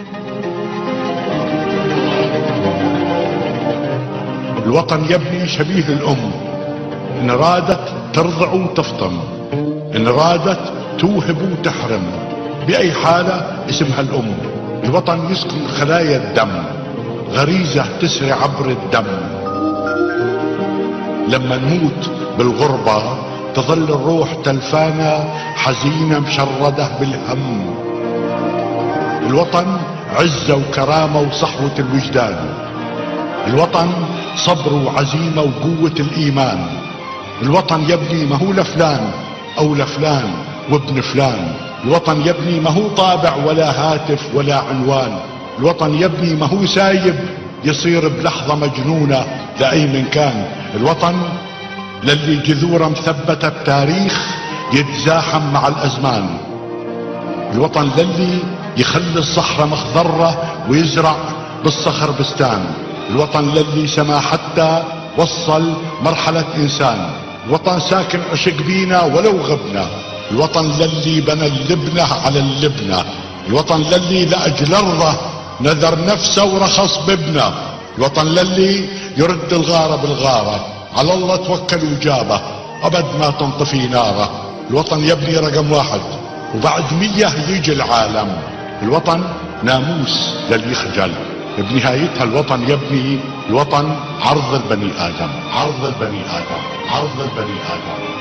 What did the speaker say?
الوطن يبني شبيه الأم، إن رادت ترضع وتفطم، إن رادت توهب وتحرم، بأي حالة اسمها الأم. الوطن يسكن خلايا الدم، غريزة تسري عبر الدم. لما نموت بالغربة تظل الروح تلفانة حزينة مشردة بالهم. الوطن عزة وكرامة وصحوة الوجدان، الوطن صبر وعزيمة وقوة الإيمان. الوطن يبني ما هو لفلان أو لفلان وابن فلان، الوطن يبني ما هو طابع ولا هاتف ولا عنوان. الوطن يبني ما هو سايب يصير بلحظة مجنونة لأي من كان. الوطن للي جذوره مثبتة بتاريخ يتزاحم مع الأزمان. الوطن للي يخلي الصحراء مخضرة ويزرع بالصخر بستان. الوطن للي سما حتى وصل مرحلة إنسان. الوطن ساكن عشق بينا ولو غبنا. الوطن للي بنى اللبنة على اللبنة. الوطن للي لأجل أرضه نذر نفسه ورخص بابنه. الوطن للي يرد الغارة بالغارة، على الله توكل وجابه أبد ما تنطفي ناره. الوطن يبني رقم واحد وبعد 100 يجي العالم. الوطن ناموس للي يخجل، بنهايتها الوطن يبني. الوطن عرض البني آدم، عرض البني آدم، عرض البني آدم.